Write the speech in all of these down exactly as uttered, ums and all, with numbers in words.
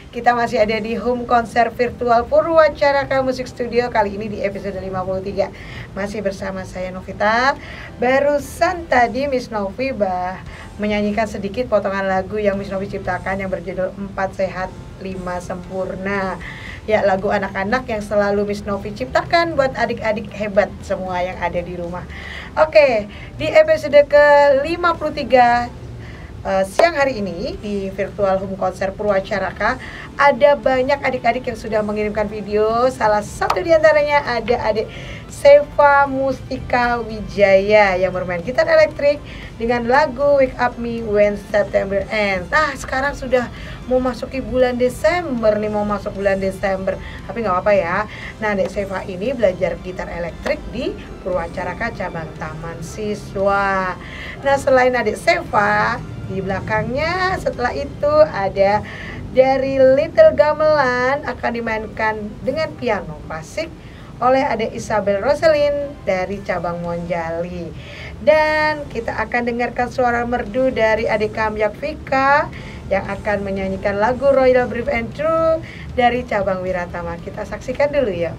Kita masih ada di home konser virtual Purwacaraka Musik Studio. Kali ini di episode lima puluh tiga. Masih bersama saya Novita. Barusan tadi Miss Novi bah menyanyikan sedikit potongan lagu yang Miss Novi ciptakan yang berjudul Empat Sehat Lima Sempurna. Ya, lagu anak-anak yang selalu Miss Novi ciptakan buat adik-adik hebat semua yang ada di rumah. Oke, di episode ke lima puluh tiga uh, siang hari ini di virtual home konser Purwacaraka ada banyak adik-adik yang sudah mengirimkan video. Salah satu di antaranya ada adik Seva Mustika Wijaya yang bermain gitar elektrik dengan lagu Wake Up Me When September Ends. Nah, sekarang sudah mau masuki bulan Desember nih, mau masuk bulan Desember. Tapi nggak apa-apa ya. Nah, adik Seva ini belajar gitar elektrik di Purwacaraka cabang Taman Siswa. Nah, selain adik Seva, di belakangnya setelah itu ada dari Little Gamelan akan dimainkan dengan piano klasik oleh adik Isabel Roselyn dari cabang Monjali. Dan kita akan dengarkan suara merdu dari adik Kamyak Vika yang akan menyanyikan lagu Royal Brave and True dari cabang Wiratama. Kita saksikan dulu ya.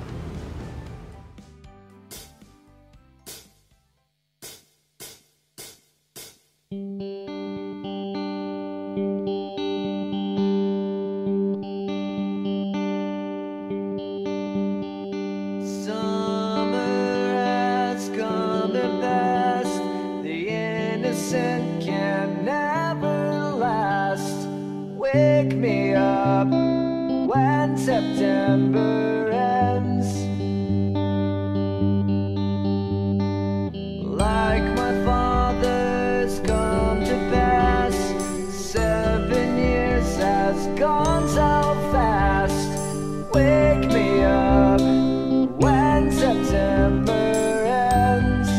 Can never last. Wake me up when September ends. Like my father's come to pass, seven years has gone so fast. Wake me up when September ends.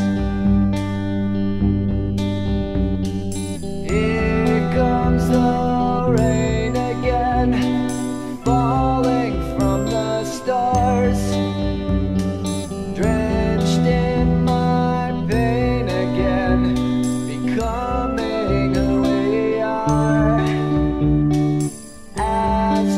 Comes the rain again, falling from the stars, drenched in my pain again, becoming who we are. As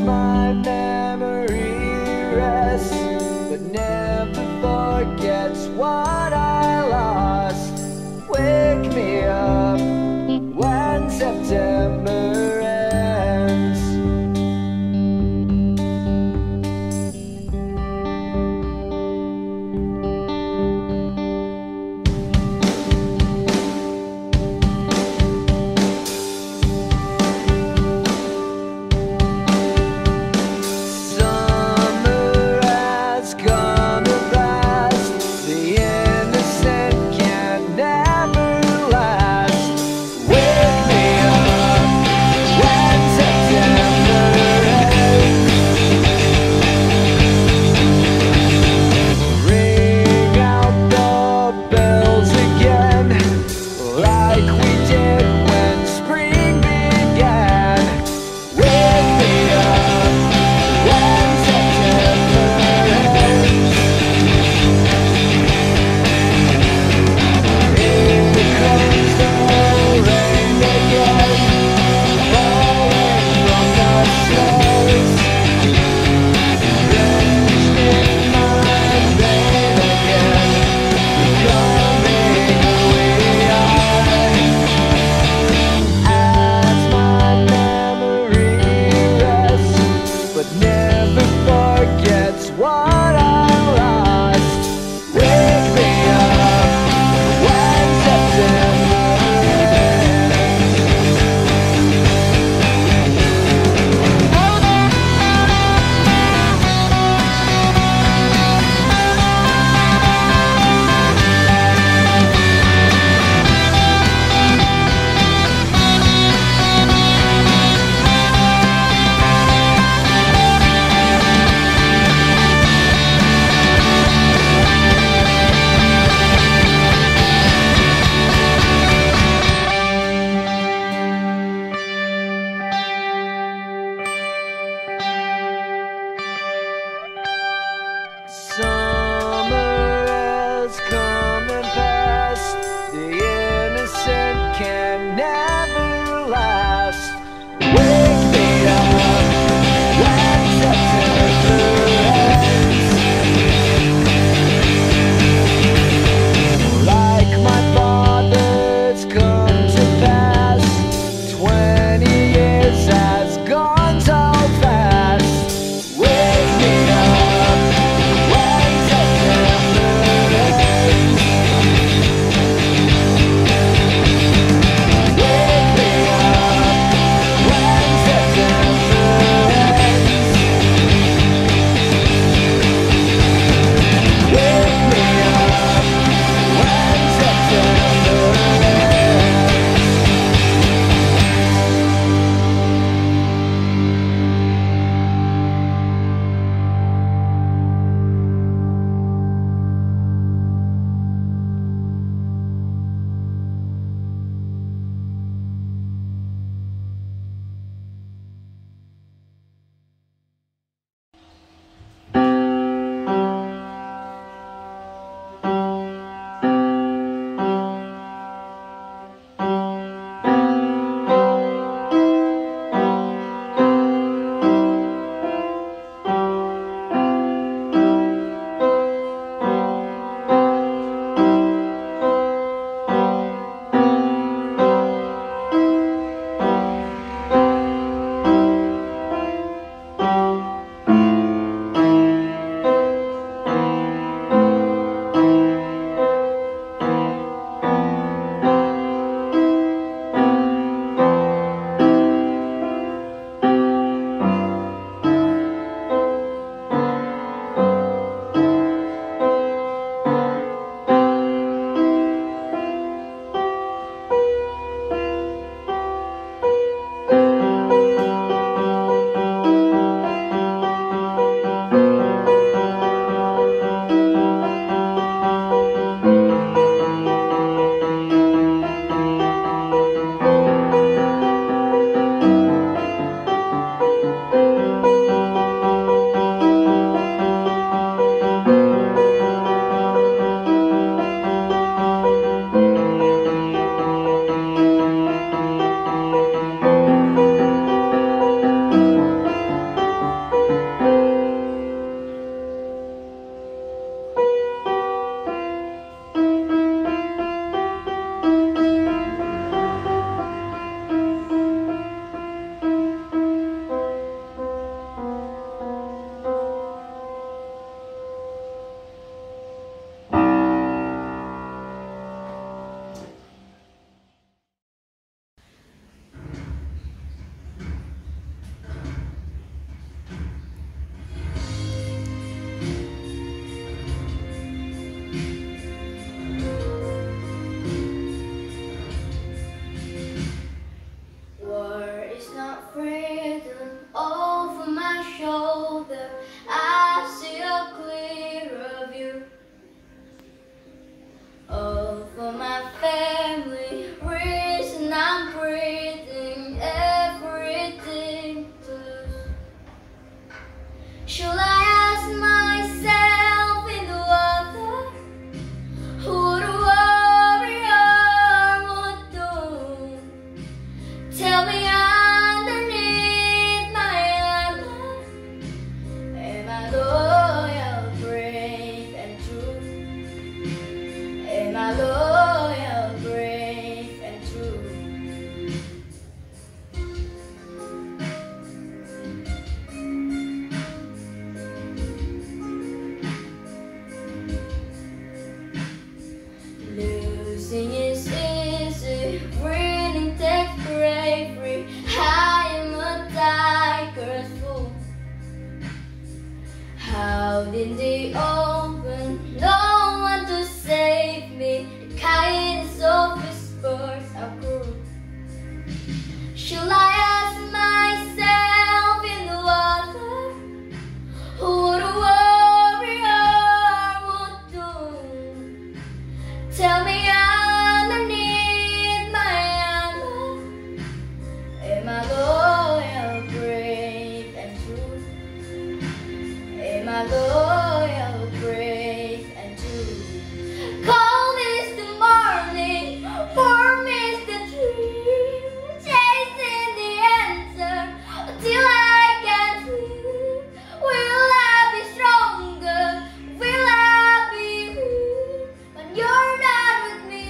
my shoulder, I see a clear view. All for my family, reason I'm breathing, everything to lose. Should I ask myself in the water, who the warrior would do? Tell me underneath my armor, am I loyal, brave and true? Am I loyal, brave and true? Losing is easy, winning takes bravery. I am a tiger's fool. Out in the open, no one to save me. The kindness of whispers are cruel. Shall I ask myself in the water, who the warrior would do? Tell me underneath my armor, am I loyal, brave and true? Am I loyal, brave and true? Cold is the morning, warm is the dream, chasing the answer till I can sleep. Will I be stronger? Will I be weak when you're not with me?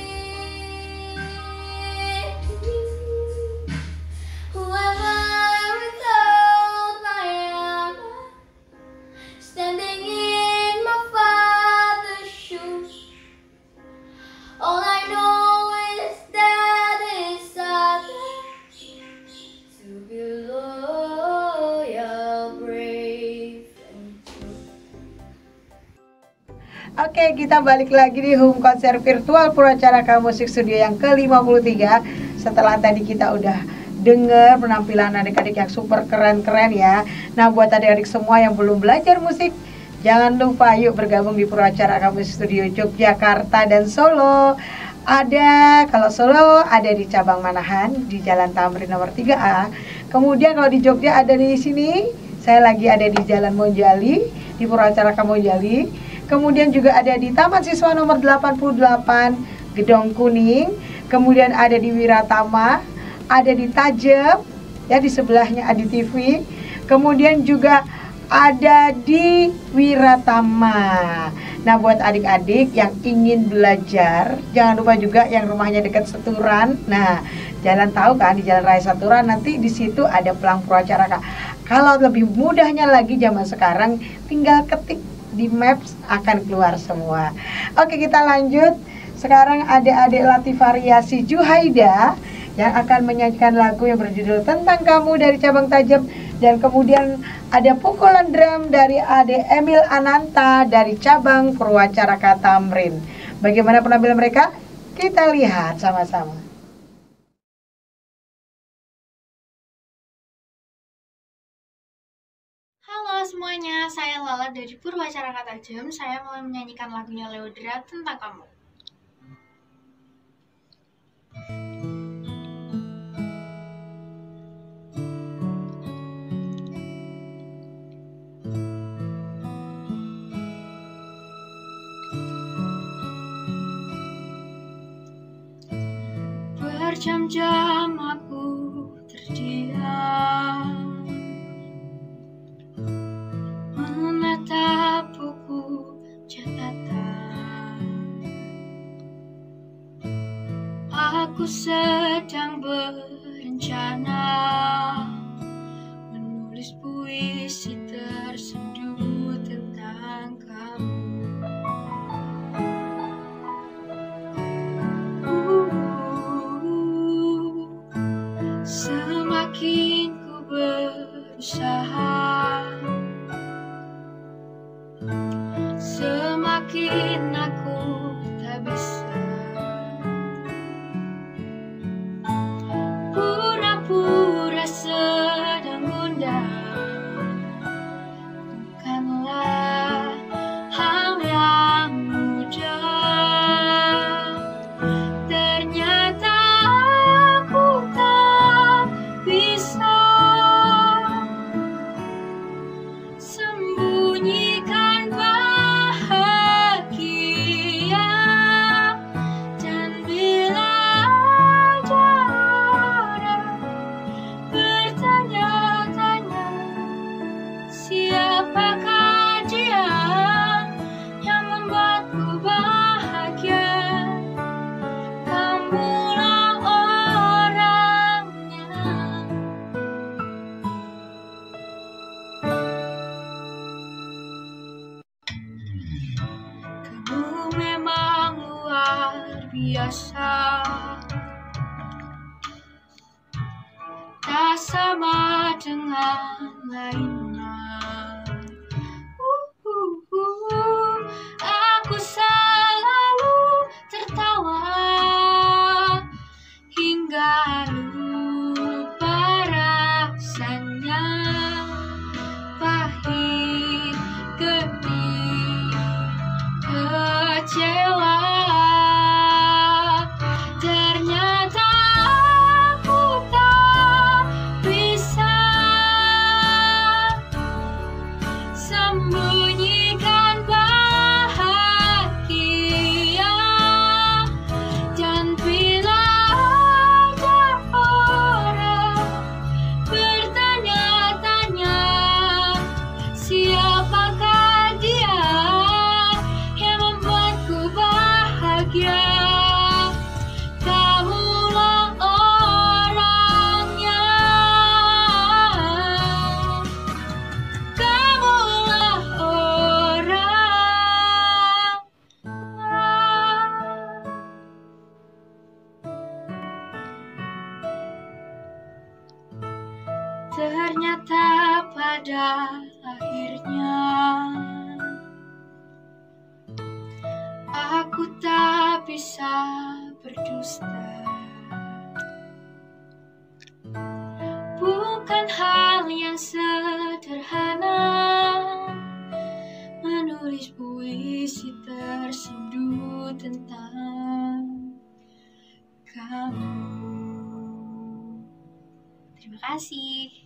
Who am I without my armor? Standing in my father's shoes. All I know is that it's others to be loyal, brave and true. Oke, kita balik lagi di home konser virtual Purwacaraka Musik Studio yang ke lima puluh tiga. Setelah tadi kita udah dengar penampilan adik-adik yang super keren-keren ya. Nah, buat adik-adik semua yang belum belajar musik, jangan lupa yuk bergabung di Purwacaraka Musik Studio Yogyakarta dan Solo. Ada, kalau Solo ada di cabang Manahan di Jalan Tamrin nomor tiga A. Kemudian kalau di Jogja ada di sini, saya lagi ada di Jalan Monjali, di Purwacaraka Monjali. Kemudian juga ada di Taman Siswa nomor delapan puluh delapan, Gedong Kuning. Kemudian ada di Wiratama, ada di Tajem, ya di sebelahnya Adi T V. Kemudian juga ada di Wiratama. Nah, buat adik-adik yang ingin belajar, jangan lupa juga yang rumahnya dekat Seturan. Nah, jalan tahu kan di Jalan Raya Seturan, nanti di situ ada Pelang Purwacaraka. Kalau lebih mudahnya lagi zaman sekarang, tinggal ketik di Maps akan keluar semua. Oke, kita lanjut. Sekarang ada adik Latifariasi Juhaida yang akan menyanyikan lagu yang berjudul Tentang Kamu dari cabang Tajem. Dan kemudian ada pukulan drum dari Ade Emil Ananta dari cabang Purwacaraka Tamrin. Bagaimana penampilan mereka? Kita lihat sama-sama. Halo semuanya, saya Lala dari Purwacaraka Tajem. Saya mau menyanyikan lagunya Leodra, Tentang Kamu. Berjam-jam aku terdiam menatap buku catatan. Aku sedang berencana menulis puisi tersendu tentang kamu. Semakin ku berusaha, semakin aku tak bisa. Pura-pura sedang gundah biasa, tak sama dengan lainnya. Uh, uh, uh. Aku selalu tertawa hingga lupa rasanya, pahit, pedih, kecewa. Ternyata aku tak bisa sembunyikan bahagia, dan bila ada orang bertanya-tanya siapakah dia yang membuatku bahagia, kamulah orangnya, kamulah orang. Ternyata pada akhirnya aku tak bisa berdusta. Bukan hal yang sederhana menulis puisi terseduh tentang kamu. Terima kasih.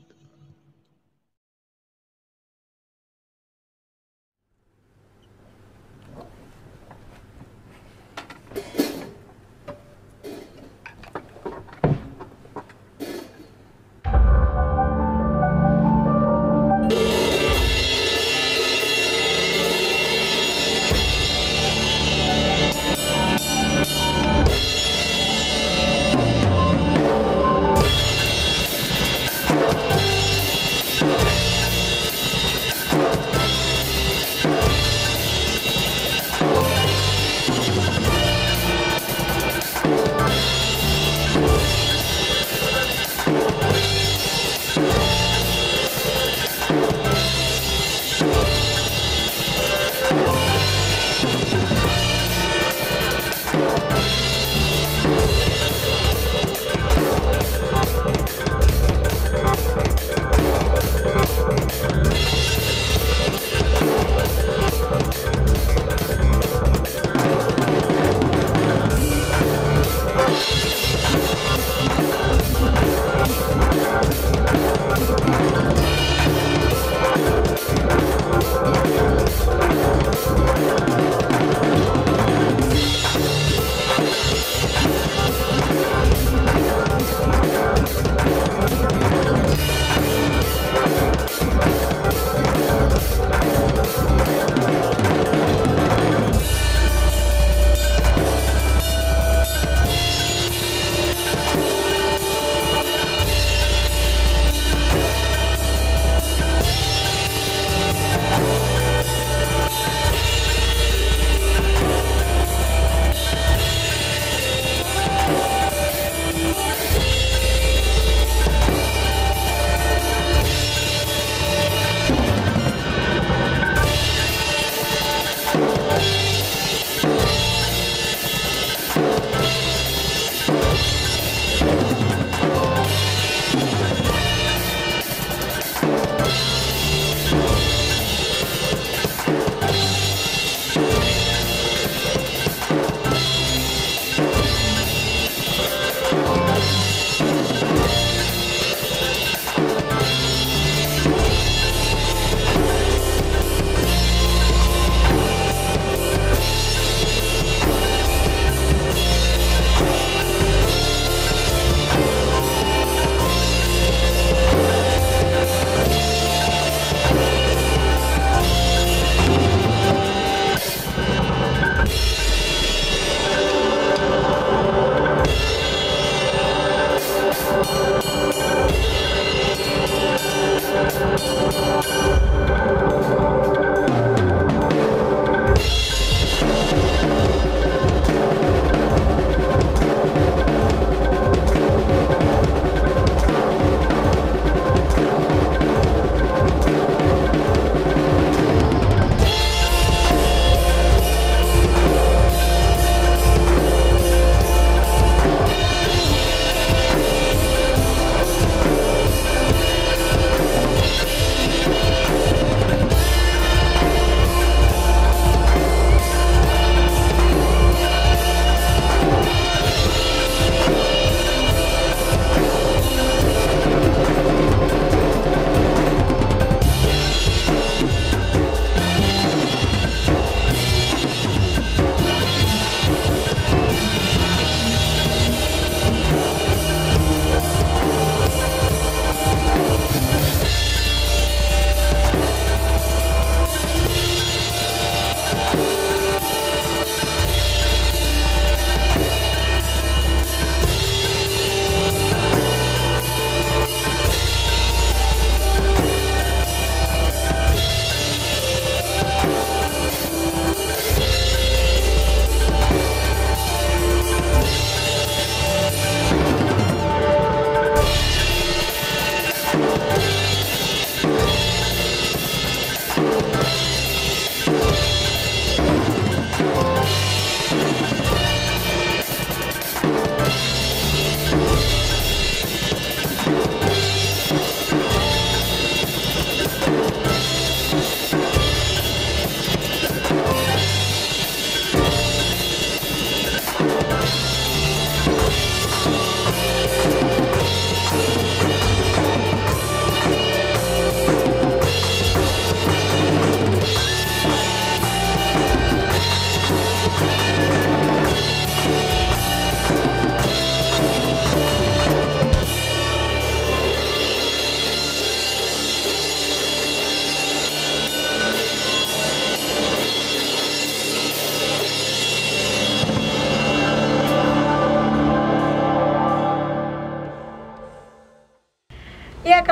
Thank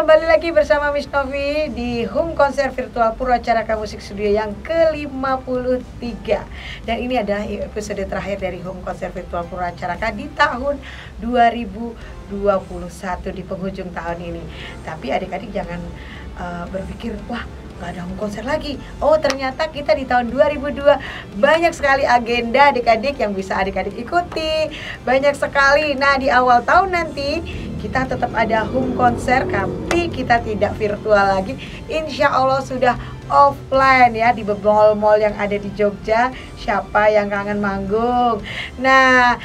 kembali lagi bersama Miss Novi di Home Konser Virtual Purwacaraka Musik Studio yang ke lima puluh tiga. Dan ini adalah episode terakhir dari Home Konser Virtual Purwacaraka di tahun dua ribu dua puluh satu, di penghujung tahun ini. Tapi adik-adik jangan uh, berpikir, wah gak ada home konser lagi. Oh, ternyata kita di tahun dua ribu dua banyak sekali agenda adik-adik yang bisa adik-adik ikuti. Banyak sekali. Nah, di awal tahun nanti kita tetap ada home konser, tapi kita tidak virtual lagi. Insya Allah sudah offline ya, di mall-mall yang ada di Jogja. Siapa yang kangen manggung? Nah,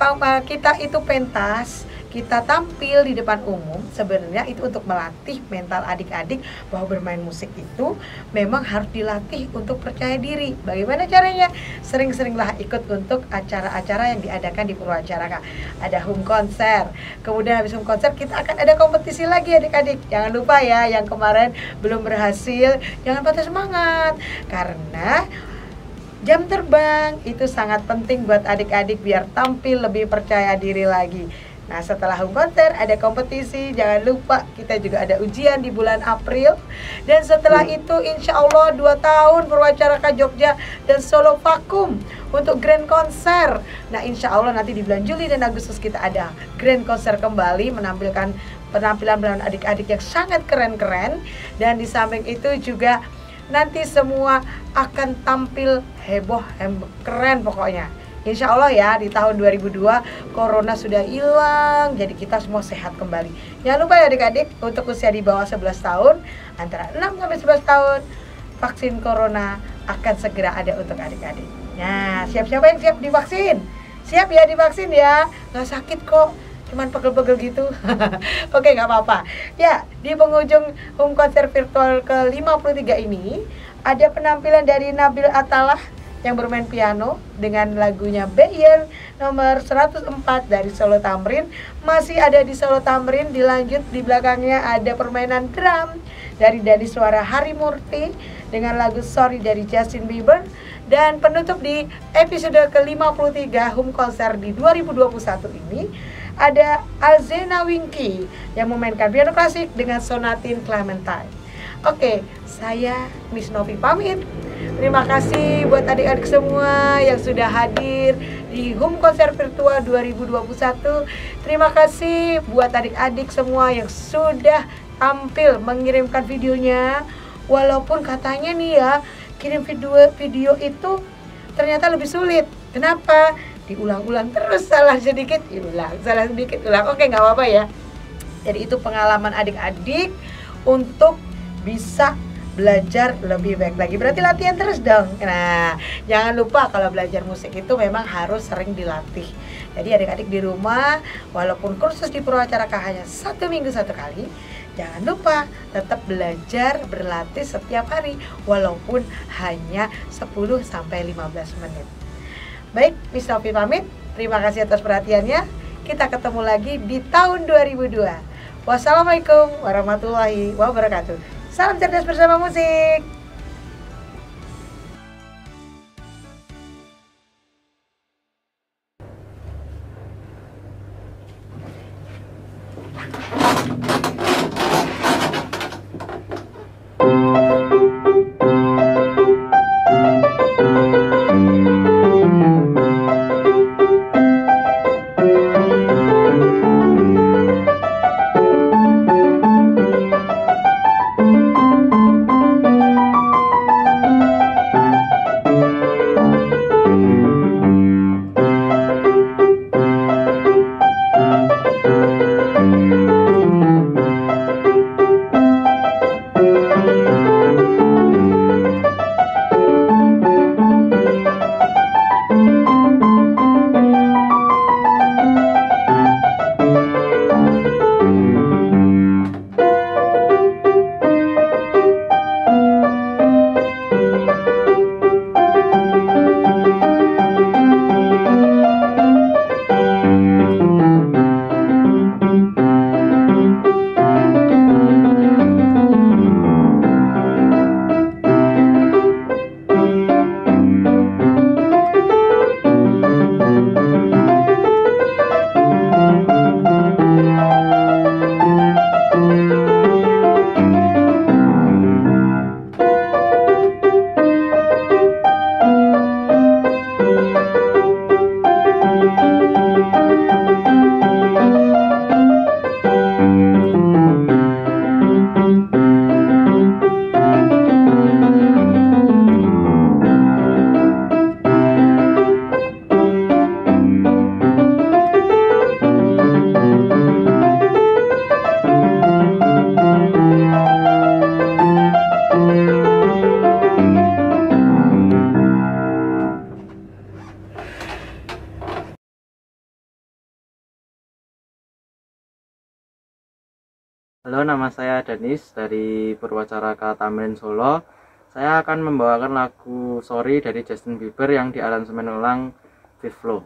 kita itu pentas, kita tampil di depan umum, sebenarnya itu untuk melatih mental adik-adik bahwa bermain musik itu memang harus dilatih untuk percaya diri. Bagaimana caranya? Sering-seringlah ikut untuk acara-acara yang diadakan di Purwacaraka. Ada home konser, kemudian habis home konser kita akan ada kompetisi lagi adik-adik. Jangan lupa ya, yang kemarin belum berhasil, jangan patah semangat, karena jam terbang itu sangat penting buat adik-adik biar tampil lebih percaya diri lagi. Nah, setelah home konser ada kompetisi, jangan lupa kita juga ada ujian di bulan April. Dan setelah itu insya Allah dua tahun Purwacaraka Jogja dan Solo Vakum untuk grand konser. Nah, insya Allah nanti di bulan Juli dan Agustus kita ada grand konser kembali, menampilkan penampilan-penampilan adik-adik yang sangat keren-keren. Dan di samping itu juga nanti semua akan tampil heboh, heboh keren pokoknya. Insya Allah ya, di tahun dua ribu dua Corona sudah hilang, jadi kita semua sehat kembali. Jangan lupa ya adik-adik, untuk usia di bawah sebelas tahun, antara enam sampai sebelas tahun, vaksin Corona akan segera ada untuk adik-adik. Nah, siap-siapa yang siap divaksin? Siap ya divaksin ya, nggak sakit kok, cuman pegel-pegel gitu. Oke, nggak apa-apa. Ya, di penghujung home konser virtual ke lima puluh tiga ini ada penampilan dari Nabil Atalah yang bermain piano dengan lagunya Bayer nomor seratus empat dari Solo Tamrin. Masih ada di Solo Tamrin, dilanjut di belakangnya ada permainan drum dari Dani Suara Harimurti dengan lagu Sorry dari Justin Bieber. Dan penutup di episode ke lima puluh tiga home konser di dua ribu dua puluh satu ini ada Alzena Winky yang memainkan piano klasik dengan sonatin Clementine. Oke, saya Miss Novi pamit. Terima kasih buat adik-adik semua yang sudah hadir di Home Konser Virtual dua ribu dua puluh satu. Terima kasih buat adik-adik semua yang sudah tampil mengirimkan videonya. Walaupun katanya nih ya, kirim video video itu ternyata lebih sulit. Kenapa? Diulang-ulang terus, salah sedikit ulang, salah sedikit ulang. Oke, nggak apa-apa ya. Jadi itu pengalaman adik-adik untuk bisa belajar lebih baik lagi. Berarti latihan terus dong. Nah, jangan lupa kalau belajar musik itu memang harus sering dilatih. Jadi adik-adik di rumah, walaupun kursus di Purwacaraka hanya satu minggu satu kali, jangan lupa tetap belajar berlatih setiap hari, walaupun hanya sepuluh sampai lima belas menit. Baik, Miss Novi pamit. Terima kasih atas perhatiannya. Kita ketemu lagi di tahun dua ribu dua. Wassalamualaikum warahmatullahi wabarakatuh. Salam cerdas bersama musik. Halo, nama saya Danis dari Purwacaraka Tamrin Solo. Saya akan membawakan lagu Sorry dari Justin Bieber yang diaransemen ulang Fifth Flow.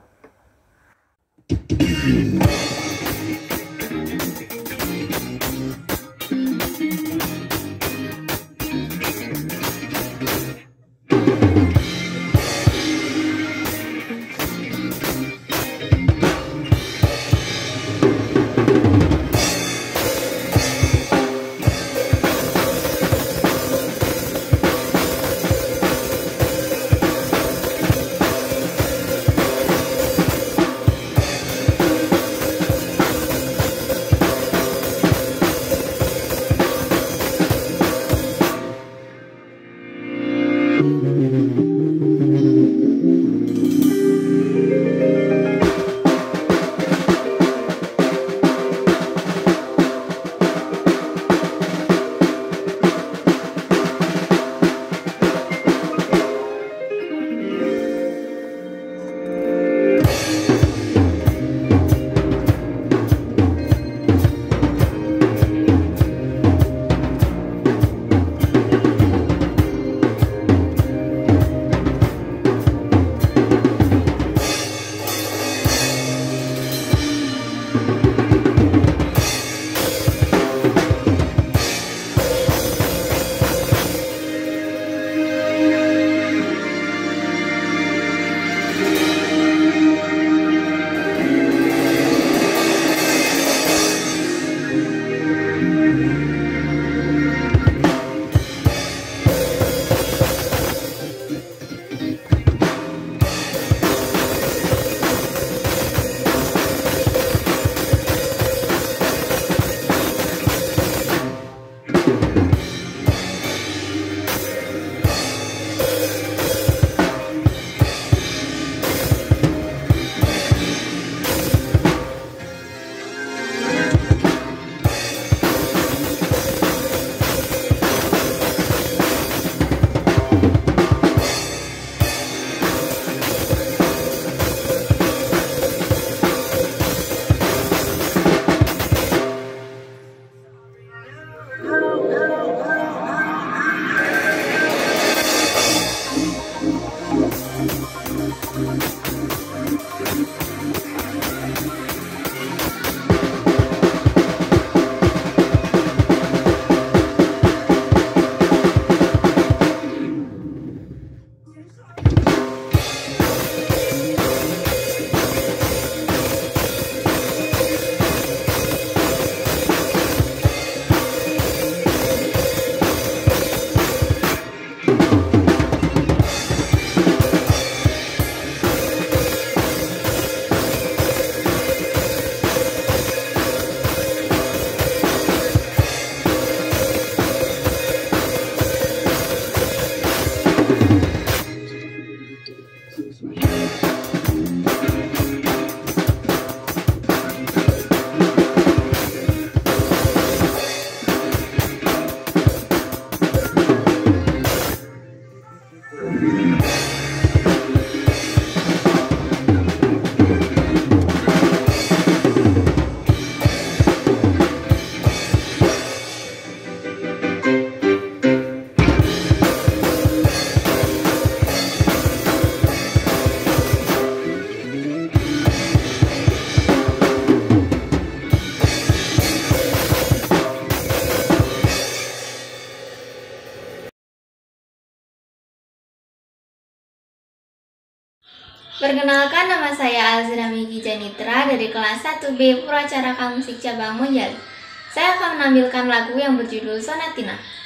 Perkenalkan, nama saya Alzira Migi Janitra dari kelas satu B Purwacaraka Musik Cabang Monjali. Saya akan menampilkan lagu yang berjudul Sonatina.